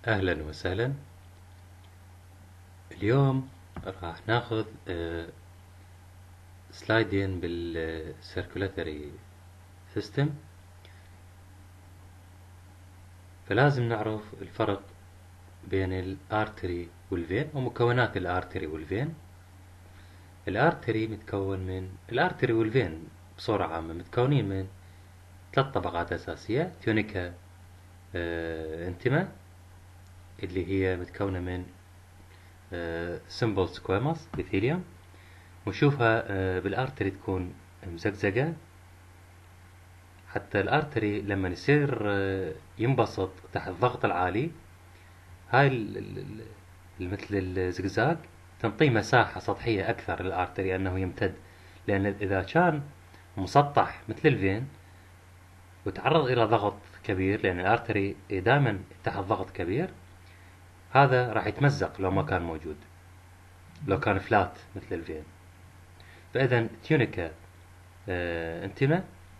أهلا وسهلا. اليوم راح ناخذ سلايدين بالسيركولاتري سيستم. فلازم نعرف الفرق بين الارتري والفين ومكونات الارتري والفين. الارتري والفين بصورة عامة متكونين من ثلاث طبقات أساسية: تونيكا انتما اللي هي متكونة من سمبل سكويموس ابيثيليوم، ونشوفها بالارتري تكون مزقزقة، حتى الارتري لما يصير ينبسط تحت الضغط العالي، هاي مثل الزقزاق تنطي مساحة سطحية أكثر للارتري أنه يمتد. لأن إذا كان مسطح مثل الفين وتعرض إلى ضغط كبير، لأن الارتري دائما تحت ضغط كبير، هذا راح يتمزق لو ما كان موجود، لو كان فلات مثل الفين. فإذا تيونيكا انتما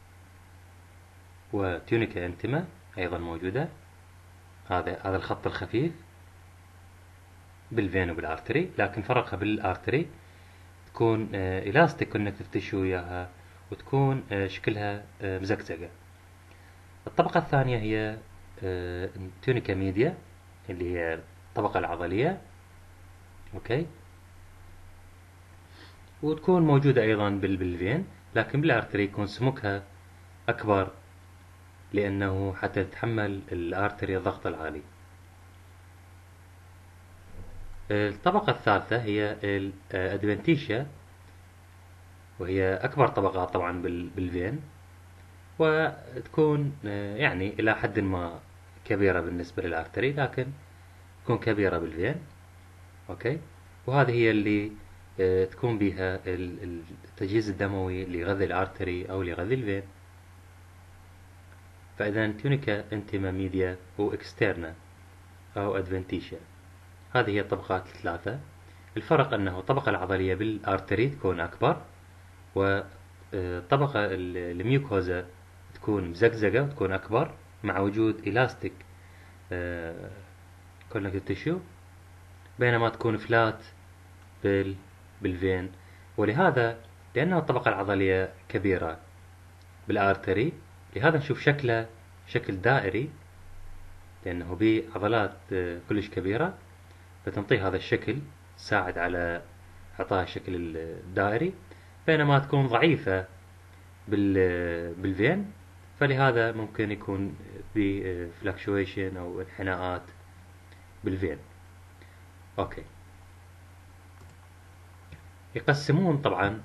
وتونيكا انتما أيضا موجودة. هذا الخط الخفيف بالفين وبالارتري، لكن فرقها بالارتري تكون الاستيك كونكتيف تيشو وياها، وتكون شكلها مزقزقة. الطبقة الثانية هي تونيكا ميديا اللي هي الطبقة العضلية، اوكي، وتكون موجودة ايضا بالفين، لكن بالارتري يكون سمكها اكبر لانه حتى تتحمل الارتري الضغط العالي. الطبقة الثالثة هي الادفنتيشيا، وهي أكبر طبقات طبعا بالفين، وتكون يعني إلى حد ما كبيرة بالنسبة للارتري، لكن تكون كبيرة بالفين، أوكي. وهذه هي اللي تكون بها التجهيز الدموي اللي يغذي الارتري أو اللي يغذي الفين. فإذا تونيكا انتيما ميديا وإكسترنا أو أدفنتيشيا، هذه هي الطبقات الثلاثة. الفرق أنه الطبقة العضلية بالارتري تكون أكبر، والطبقة الميوكوزا تكون مزقزقة وتكون أكبر مع وجود إلاستيك كونكتيف تيشو، بينما تكون فلات بالفين. ولهذا لأنه الطبقة العضلية كبيرة بالارتري، لهذا نشوف شكله شكل دائري، لأنه بعضلات كلش كبيرة فتنطيه هذا الشكل، تساعد على إعطاء الشكل الدائري، بينما تكون ضعيفة بالفين، فلهذا ممكن يكون بفلكشويشن أو انحناءات بالفين. أوكي. يقسمون طبعا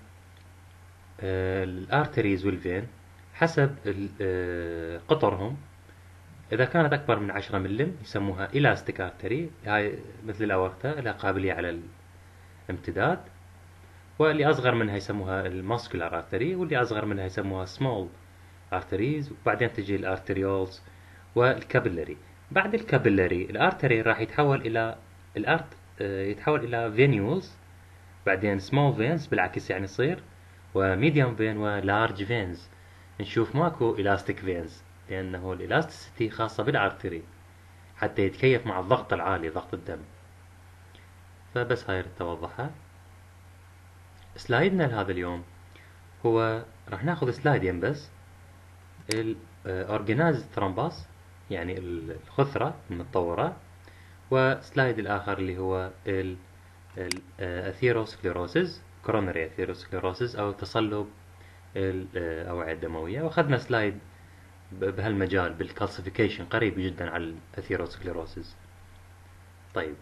الارتريز والفين حسب قطرهم. إذا كانت أكبر من 10 ملم يسموها إلاستيك ارتري، هاي مثل الأورتا لها قابلية على الامتداد. واللي أصغر منها يسموها الماسكولار ارتري، واللي أصغر منها يسموها سمول ارتريز. وبعدين تجي الارتريولز والكابيلاري. بعد الكابيلاري الارتري راح يتحول إلى يتحول إلى فينيولز، بعدين سمول فينز بالعكس يعني يصير، وميديوم فين ولارج فينز. نشوف ماكو إلاستيك فينز لأنه الإلاستيسيتي خاصة بالارتري حتى يتكيف مع الضغط العالي، ضغط الدم. فبس هاي توضحها. سلايدنا لهذا اليوم هو راح ناخذ سلايدين بس: الأورجنايزد ثرومبس يعني الخثرة المتطورة، وسلايد الآخر اللي هو الأثيروسكليروسيس، كورونري أثيروسكليروسيس أو تصلب الأوعية الدموية. وأخذنا سلايد بهالمجال بالكالسيفيكيشن قريب جدا على الأثيروسكليروسيس. طيب،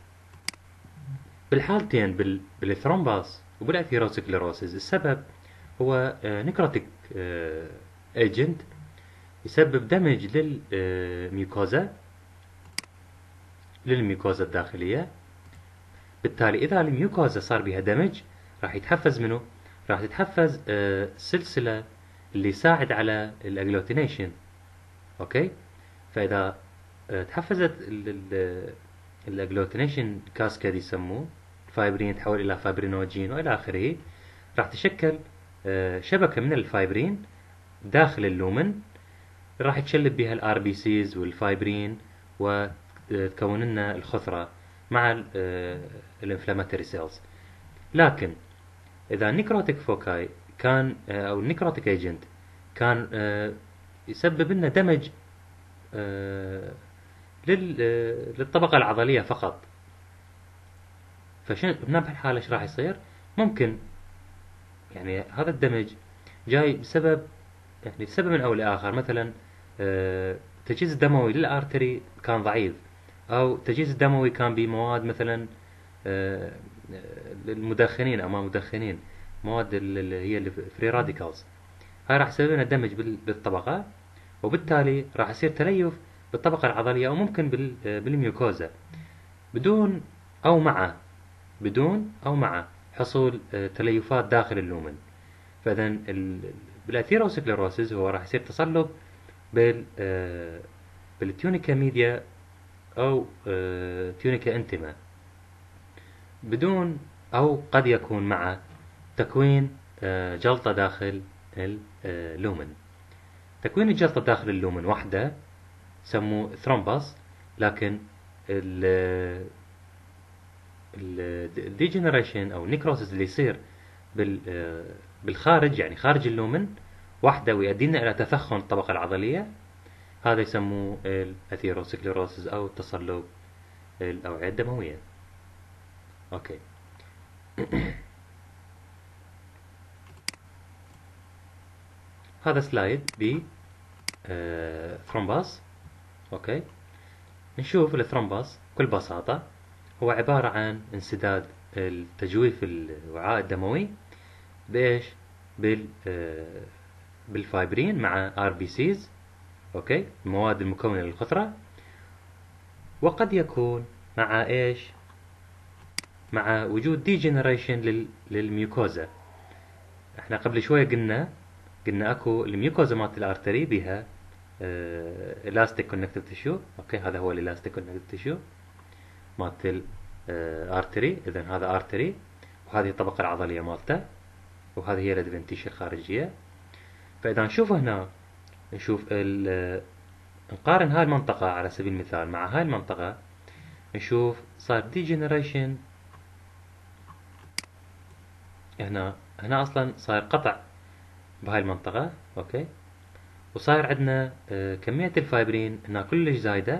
بالحالتين بالثرومباس وبالأثيروسكليروسيس السبب هو نيكروتيك ايجنت، يسبب دمج للميوكوزا الداخلية. بالتالي إذا الميوكوزا صار بها دمج راح يتحفز منه، راح تتحفز سلسلة اللي يساعد على الاجلوتينيشن، اوكي. فإذا تحفزت الاجلوتينيشن كاسكاد يسموه، الفايبرين تحول إلى فايبرينوجين وإلى آخره، راح تشكل شبكة من الفايبرين داخل اللومن، راح تشلب بها الار بي سيز والفايبرين، تكون لنا الخثرة مع الانفلاماتوري سيلز. لكن إذا النيكروتيك فوكاي كان أو النيكروتيك ايجنت كان يسبب لنا دمج للطبقة العضلية فقط، فشنو هنا بهالحالة ايش راح يصير؟ ممكن يعني هذا الدمج جاي بسبب يعني لسبب أو لآخر، مثلا التجهيز الدموي للارتري كان ضعيف، أو التجهيز الدموي كان بمواد مثلا للمدخنين أو ما مدخنين، مواد اللي هي الفري راديكالز، هاي راح يسبب لنا دمج بالطبقة، وبالتالي راح يصير تليف بالطبقة العضلية، أو ممكن بالميوكوزا، بدون أو مع بدون أو مع حصول تليفات داخل اللومن. فإذا بالأثيروسكليروسيس هو راح يصير تصلب بالتيونيكا ميديا أو تيونيكا انتما، بدون أو قد يكون مع تكوين جلطة داخل اللومن. تكوين الجلطة داخل اللومن وحده سموه ثرومبس، لكن الديجنريشن او النيكروسيس اللي يصير بالخارج، يعني خارج اللومن وحده، ويؤدي لنا الى تفخم الطبقة العضلية، هذا يسموه الاثيروسكليروسيس او تصلب الأوعية الدموية. اوكي. هذا سلايد ب ثرومباس. اوكي، نشوف الثرومباس بكل بساطة هو عبارة عن انسداد التجويف الوعاء الدموي بايش؟ بالفايبرين مع ار بي سيز، اوكي، المواد المكونة للخثرة، وقد يكون مع ايش؟ مع وجود ديجنريشن للميوكوزا. احنا قبل شوية قلنا اكو الميوكوزا مالت الارتري بها الاستيك كونكتيف تيشو، اوكي، هذا هو الالاستيك كونكتيف تيشو مالت الارتري. اذا هذا ارتري، وهذه الطبقة العضلية مالته، وهذه هي الادفنتيشن الخارجية. فاذا نشوف هنا، نشوف نقارن هاي المنطقة على سبيل المثال مع هاي المنطقة، نشوف صار ديجنريشن هنا اصلا صار قطع بهاي المنطقة، اوكي، وصاير عندنا كمية الفايبرين هنا كلش زايدة،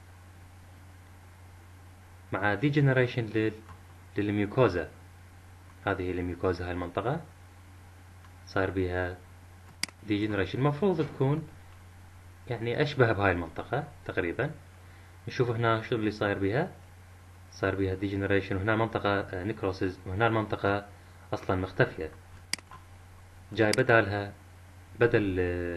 مع ديجنريشن للميوكوزا. هذه هي الميوكوزا، هاي المنطقة صار بها ديجنريشن، المفروض تكون يعني أشبه بهاي المنطقة تقريبا. نشوف هنا شو اللي صاير بها، صار بها ديجنريشن، وهنا منطقة نيكروسيس، وهنا المنطقة أصلا مختفية، جاي بدل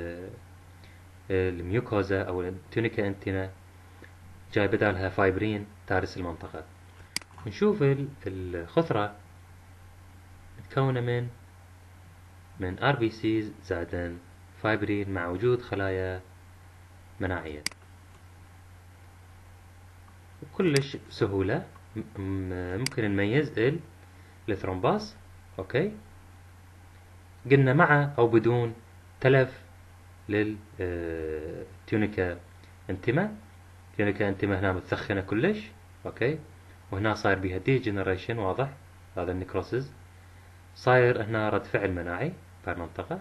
الميوكوزا أو التونيكا انتينا، جاي بدالها فايبرين تارس المنطقة. نشوف الخثرة متكونة من ار بي سيز زائدا فايبرين مع وجود خلايا مناعية. بكلش سهولة ممكن نميز الثرومباس، اوكي، قلنا مع او بدون تلف للتيونيكا انتما. تيونيكا انتما هنا متسخنة كلش، اوكي، وهنا صاير بها ديجنريشن واضح، هذا النيكروسيس، صاير هنا رد فعل مناعي في المنطقة،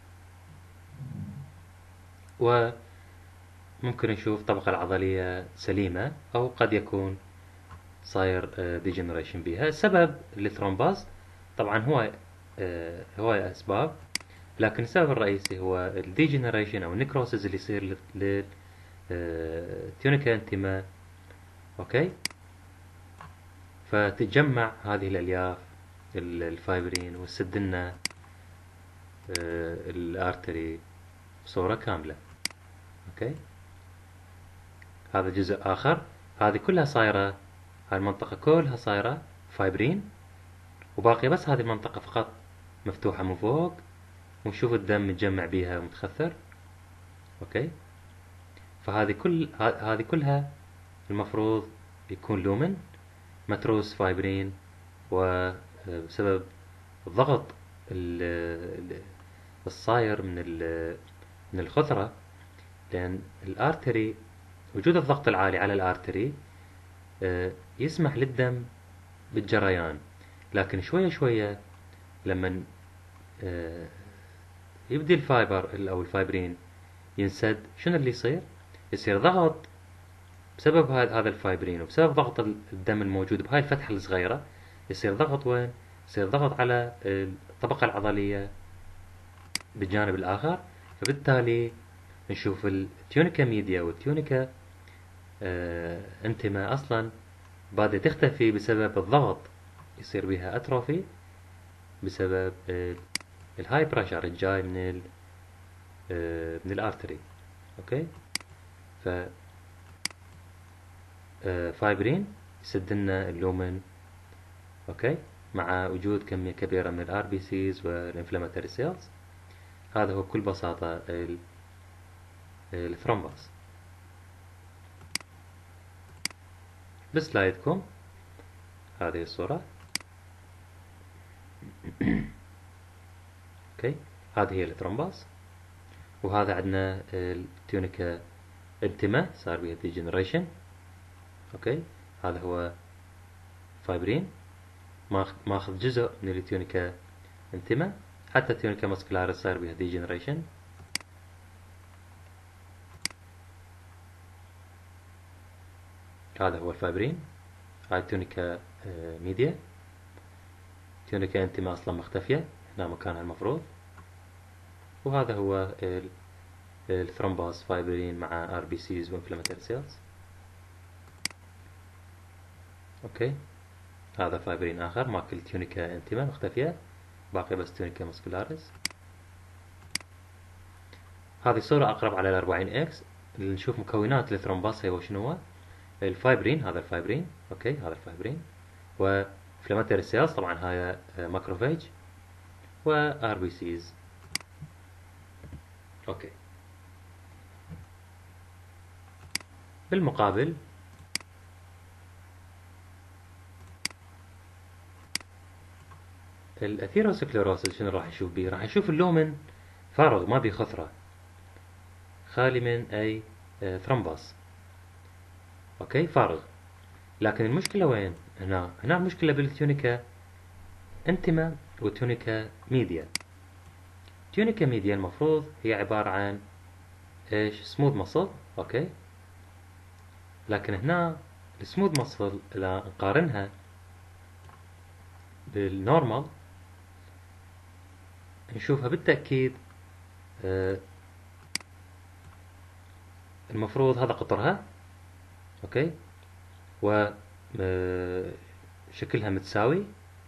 وممكن نشوف الطبقة العضلية سليمة، أو قد يكون صاير ديجنريشن بها. سبب الثرومباز طبعا هو أسباب، لكن السبب الرئيسي هو الديجنريشن أو النيكروسيس اللي يصير للتيونيكا انتما، أوكي، فتتجمع هذه الألياف الفايبرين وتسد لنا الارتري بصورة كاملة، اوكي. هذا جزء آخر، هذه كلها صايرة، هاي المنطقة كلها صايرة فايبرين، وباقي بس هذه المنطقة فقط مفتوحة من فوق، ونشوف الدم متجمع بيها ومتخثر، اوكي. هذه كلها المفروض يكون لومن متروس فايبرين، وبسبب الضغط الصاير من الخثرة، لأن الارتري وجود الضغط العالي على الارتري يسمح للدم بالجريان، لكن شوية شوية لما يبدي الفايبر أو الفايبرين ينسد، شنو اللي يصير؟ يصير ضغط بسبب هذا الفايبرين، وبسبب ضغط الدم الموجود بهاي الفتحة الصغيرة يصير ضغط وين؟ يصير ضغط على الطبقة العضلية بالجانب الآخر، فبالتالي نشوف التيونيكا ميديا والتيونيكا انتما أصلا بعد تختفي بسبب الضغط، يصير بها أتروفي بسبب الهاي بريشر الجاي من الارتري. اوكي، ف فايبرين يسد لنا اللومن، اوكي، مع وجود كمية كبيرة من الار بي سيز والانفلاماتوري سيلز. هذا هو بكل بساطة الثرومبوس. بسلايدكم هذه الصورة. اوكي، هذه هي الثرومبوس، وهذا عندنا التيونيكا انتما صار بها ديجنريشن. اوكي، هذا هو فايبرين ماخذ جزء من التيونيكا انتما، حتى التيونيكا ماسكولاريس صار بها ديجنريشن. هذا هو الفايبرين، هاي التيونيكا ميديا، تيونيكا انتما اصلا مختفية هنا مكانها المفروض، وهذا هو الثرومبوس فايبرين مع ار بي سيز وانفلاماتوري سيلز. اوكي، هذا فايبرين اخر ماكل تيونيكا انتما مختفية، باقي بس تيونيكا ماسكولاريس. هذه الصورة اقرب على 40 اكس، اللي نشوف مكونات الثرومبوس هو شنو هو؟ الفايبرين، هذا الفايبرين، اوكي، هذا الفايبرين، وانفلاماتوري سيلز طبعا هاي ماكروفاج، وار بي سيز. اوكي، بالمقابل الاثيروسكليروسيس شنو راح نشوف بيه؟ راح نشوف اللومن فارغ ما بيه خثرة، خالي من اي ثرومبوس. اوكي، فارغ. لكن المشكلة وين؟ هنا المشكلة بالتيونيكا انتما والتيونيكا ميديا. تيونيكا ميديا المفروض هي عبارة عن ايش؟ سموث مصل، اوكي، لكن هنا السموث مصل اذا نقارنها بالنورمال نشوفها بالتأكيد المفروض هذا قطرها، اوكي، و شكلها متساوي،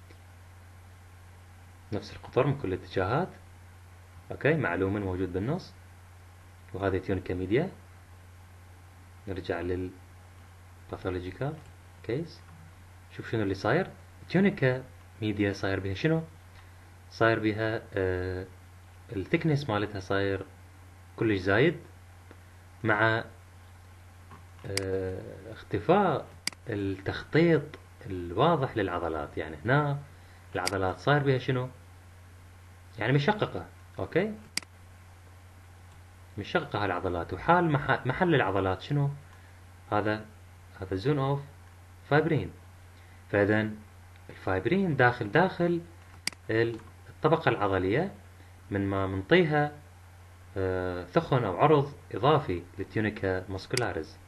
نفس القطر من كل الاتجاهات، اوكي، مع لومن موجود بالنص، وهذه تيونيكا ميديا. نرجع للباثولوجيكال كيس، شوف شنو اللي صاير. تيونيكا ميديا صاير بها شنو؟ صاير بها الثكنس مالتها صاير كلش زايد، مع اختفاء التخطيط الواضح للعضلات. يعني هنا العضلات صاير بها شنو؟ يعني مشققة، اوكي، مشققة هالعضلات، وحال محل العضلات شنو؟ هذا زون اوف فايبرين. فاذا الفايبرين داخل الطبقة العضلية، من ما منطيها ثخن او عرض اضافي للتيونيكا ماسكولاريز.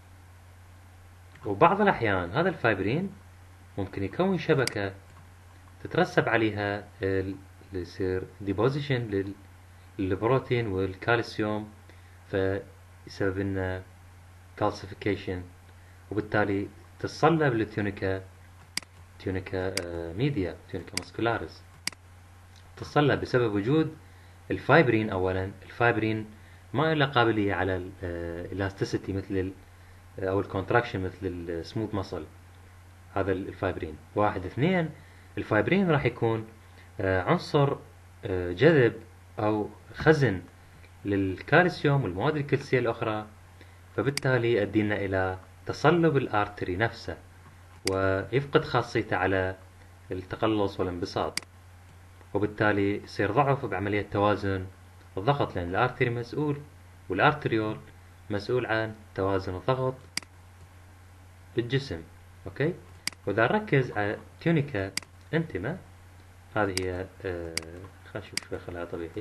وبعض الاحيان هذا الفايبرين ممكن يكون شبكة تترسب عليها اللي يصير ديبوزيشن للبروتين والكالسيوم، فيسبب لنا كالسيفيكيشن، وبالتالي تتصلب للتيونيكا ميديا، تيونيكا ماسكولاريس، تتصلب بسبب وجود الفايبرين. اولا الفايبرين ما له قابلية على الالاستيسيتي مثل او الكونتراكشن مثل السموث ماسل. هذا الفايبرين واحد. اثنين، الفايبرين راح يكون عنصر جذب او خزن للكالسيوم والمواد الكلسية الاخرى، فبالتالي يؤدي لنا الى تصلب الارتري نفسه، ويفقد خاصيته على التقلص والانبساط، وبالتالي يصير ضعف بعملية توازن الضغط، لأن الارتري مسؤول والارتريول مسؤول عن توازن الضغط بالجسم. اوكي. واذا نركز على تيونيكا انتما، هذه هي خلينا نشوف شوي خلايا طبيعية.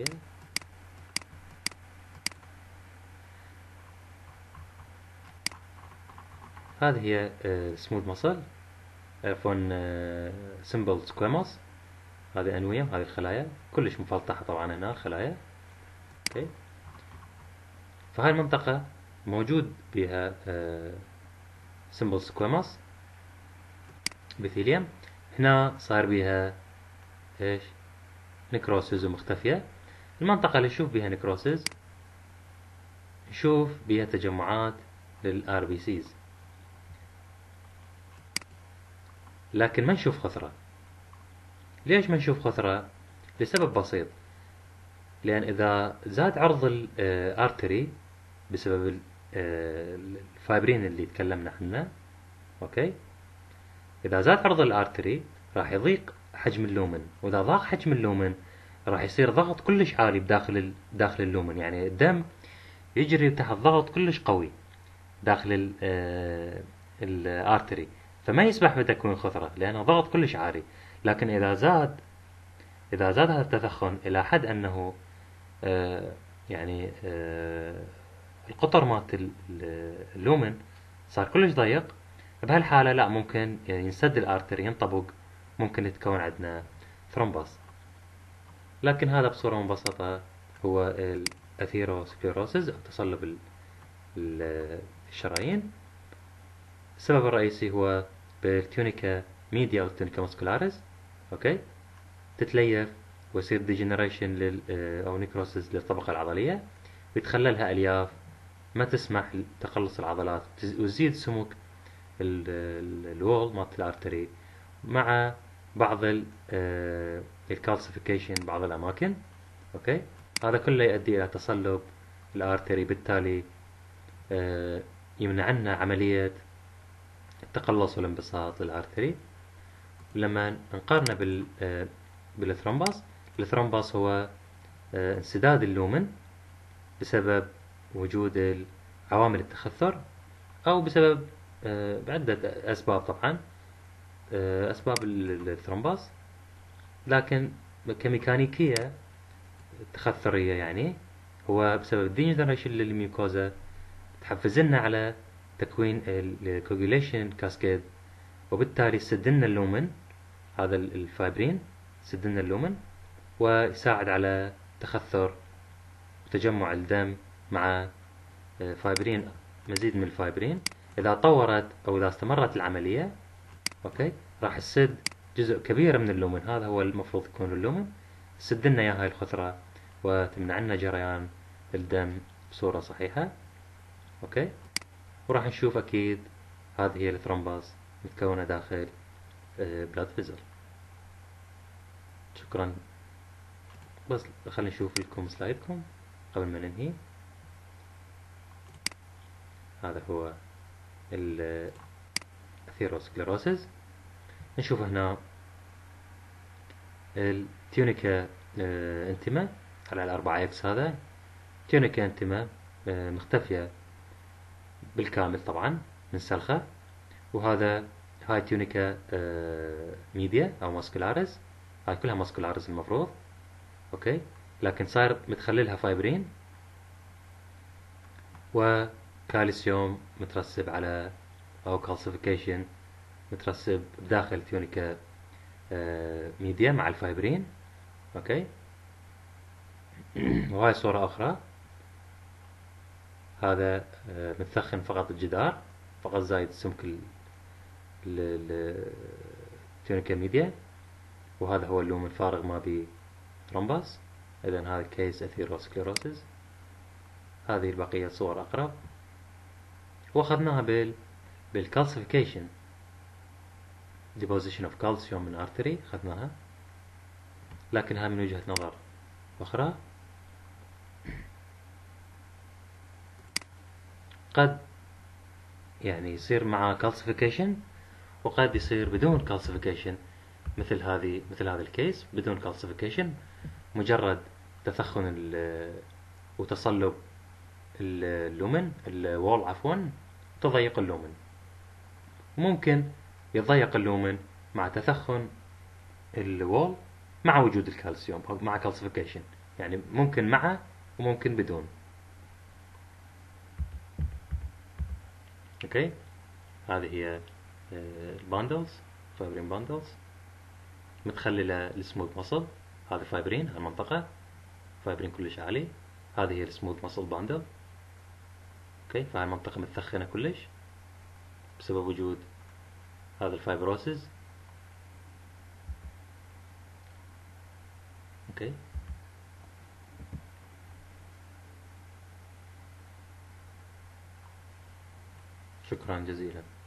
هذه هي سموث مصل، فون سمبل سكويموس. هذه انويم، هذه الخلايا كلش مفلطحة طبعا هنا الخلايا. اوكي. فهاي المنطقة موجود بها سمبل سكويموس بثيليوم. هنا صار بها ايش؟ نكروسز ومختفية. المنطقة اللي نشوف بها نكروسز نشوف بها تجمعات للار بي سيز، لكن ما نشوف خثرة. ليش ما نشوف خثرة؟ لسبب بسيط، لأن إذا زاد عرض الارتري بسبب الفايبرين اللي تكلمنا عنه، اوكي، إذا زاد عرض الارتري راح يضيق حجم اللومن، وإذا ضاق حجم اللومن راح يصير ضغط كلش عالي داخل اللومن، يعني الدم يجري تحت ضغط كلش قوي داخل الارتري، فما يسمح بتكوين خثرة لأنه ضغط كلش عالي. لكن إذا زاد هذا التدخن إلى حد أنه يعني القطر مالت اللومن صار كلش ضيق، بهالحالة لا، ممكن يعني ينسد الارتري، ينطبق، ممكن يتكون عندنا ثرومبوس. لكن هذا بصورة مبسطة هو الأثيروسكليروسيس أو تصلب الشرايين. السبب الرئيسي هو بالتونيكا ميديا أو التونيكا ماسكولاريس. أوكي، تتليف ويصير ديجنريشن أو نيكروسيس للطبقة العضلية، ويتخللها ألياف ما تسمح بتقلص العضلات، وتزيد سمك الوول مالت الارتري، مع بعض الكالسيفيكيشن بعض الأماكن. أوكي، هذا كله يؤدي إلى تصلب الارتري، بالتالي يمنع عنا عملية التقلص والانبساط للارتري. لما نقارنه بالثرومباس، الثرومباس هو انسداد اللومن بسبب وجود عوامل التخثر، أو بسبب بعدة أسباب طبعا، أسباب الثرومباس، لكن كميكانيكية تخثرية يعني هو بسبب الديجنريشن للميوكوزا، تحفز لنا على تكوين الكوجوليشن كاسكيد، وبالتالي يسدلنا اللومن، هذا الفايبرين يسدلنا اللومن ويساعد على تخثر وتجمع الدم مع فايبرين، مزيد من الفايبرين. إذا طورت أو إذا استمرت العملية، أوكي، راح تسد جزء كبير من اللومن، هذا هو المفروض يكون اللومن، تسد لنا إياها هاي الخثرة وتمنع لنا جريان الدم بصورة صحيحة. أوكي، وراح نشوف أكيد هذه هي الثرومباس متكونة داخل بلاد فيزل. شكرا. بس خلينا نشوف لكم سلايدكم قبل ما ننهي. هذا هو الأثيروسكليروسيس. نشوف هنا التيونيكا انتما على الأربعة اكس، هذا تيونيكا انتما مختفية بالكامل طبعا من سلخة، وهذا هاي تيونيكا ميديا أو ماسكولاريس، هاي كلها ماسكولاريس المفروض. أوكي، لكن صار متخللها فايبرين وكالسيوم مترسب على، أو كالسيفيكيشن مترسب داخل تيونيكا ميديا مع الفايبرين. أوكي، وهاي صورة أخرى، هذا متثخن فقط الجدار، فقط زايد سمك التيونيكا ميديا، وهذا هو اللوم الفارغ ما بي ثرومباس. إذن هذا كيس أثيروسكليروسيس. هذه البقية صور أقرب، وأخذناها بالكالسيفيكيشن، deposition of calcium من artery أخذناها، لكنها من وجهة نظر أخرى. قد يعني يصير مع calcification، وقد يصير بدون calcification، مثل هذا الكيس بدون calcification، مجرد تثخن وتصلب اللومن الوول عفوا، تضيق اللومن. ممكن يتضيق اللومن مع تثخن الوول مع وجود الكالسيوم أو مع كالسيفيكيشن، يعني ممكن معه وممكن بدون. اوكي، هذه هي الباندلز، فايبرين باندلز متخللة السموث مصل. هذا فايبرين هالمنطقة، فايبرين كلش عالي. هذه هي السموث مصل باندل. اوكي، فهاي المنطقة متثخنة كلش بسبب وجود هذا الفايبروسيس. اوكي، شكرا جزيلا.